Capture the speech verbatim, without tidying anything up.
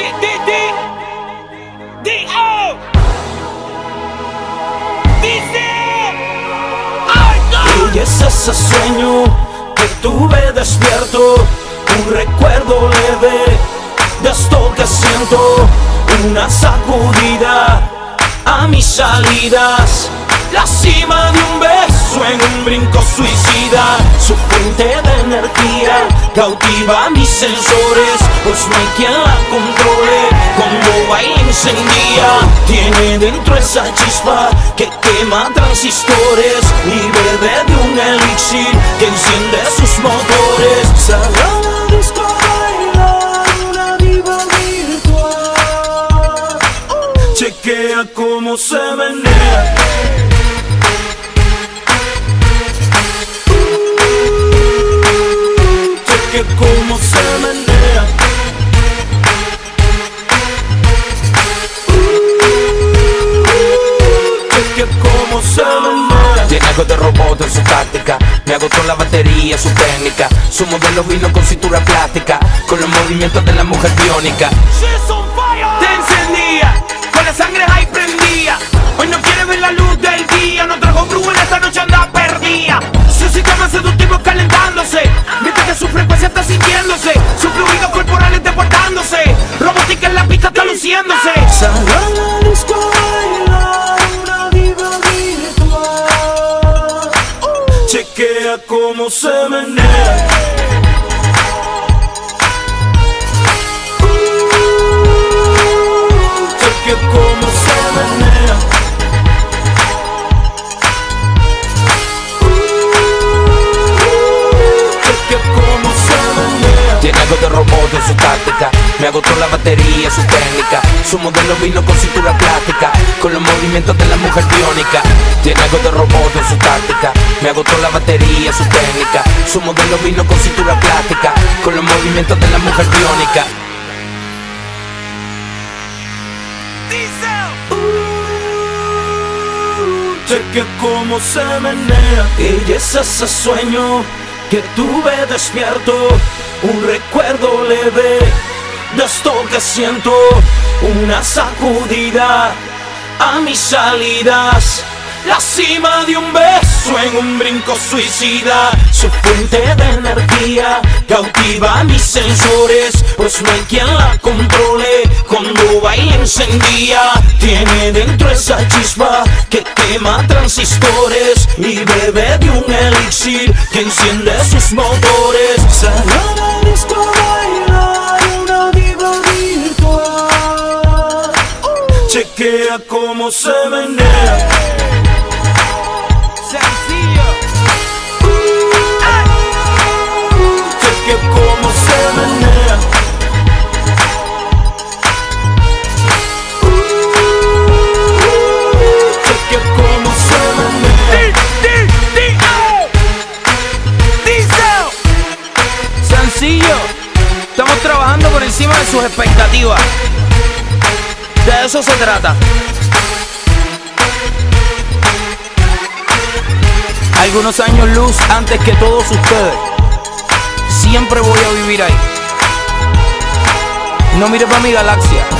D, D, D, O. Dice, ¡ay, no! Y es ese sueño que tuve despierto, un recuerdo leve de esto que siento, una sacudida a mis salidas, la cima de un beso en un brinco suicida, su fuente de energía cautiva mis sensores, pues no hay quien la controle, cuando baila encendida, tiene dentro esa chispa que quema transistores y bebe de un elixir que enciende sus motores. Sal a la disco a bailar una diva virtual, chequea cómo se menea. Que como se menea, uh, que como se menea. Tiene algo de robot en su táctica, me agotó la batería, su técnica. Su modelo vino con cintura plástica, con los movimientos de la mujer biónica. Te encendía, con la sangre ahí prendía. Hoy no quiere ver la luz del día, no trajo brujo en esta noche anda perdida. Su sistema seductivo calentándose, mientras que su frecuencia está sintiéndose, sus fluidos corporales deportándose, robótica en la pista está luciéndose. Sal a la disco a bailar una diva virtual, chequea cómo se menea. Uh, chequea cómo se menea. Tiene algo de robot en su táctica, me agotó la batería, su técnica. Su modelo vino con cintura plástica, con los movimientos de la mujer biónica. Tiene algo de robot en su táctica, me agotó la batería, su técnica. Su modelo vino con cintura plástica, con los movimientos de la mujer biónica. Uh, chequea cómo se menea. Y es ese sueño que tuve despierto, un recuerdo leve de esto que siento, una sacudida a mis salidas, la cima de un beso en un brinco suicida, su fuente de energía cautiva mis sensores, pues no hay quien la controle, cuando baila encendida, tiene dentro esa chispa que quema transistores y bebe de un elixir que enciende sus motores. Sal a la disco a bailar una diva virtual, chequea cómo se menea. Sencillo. Chequea cómo se menea. Chequea cómo se menea. D, D, D, O. Diesel. Sencillo. Estamos trabajando por encima de sus expectativas. De eso se trata. Algunos años luz antes que todos ustedes. Siempre voy a vivir ahí. No mire para mi galaxia.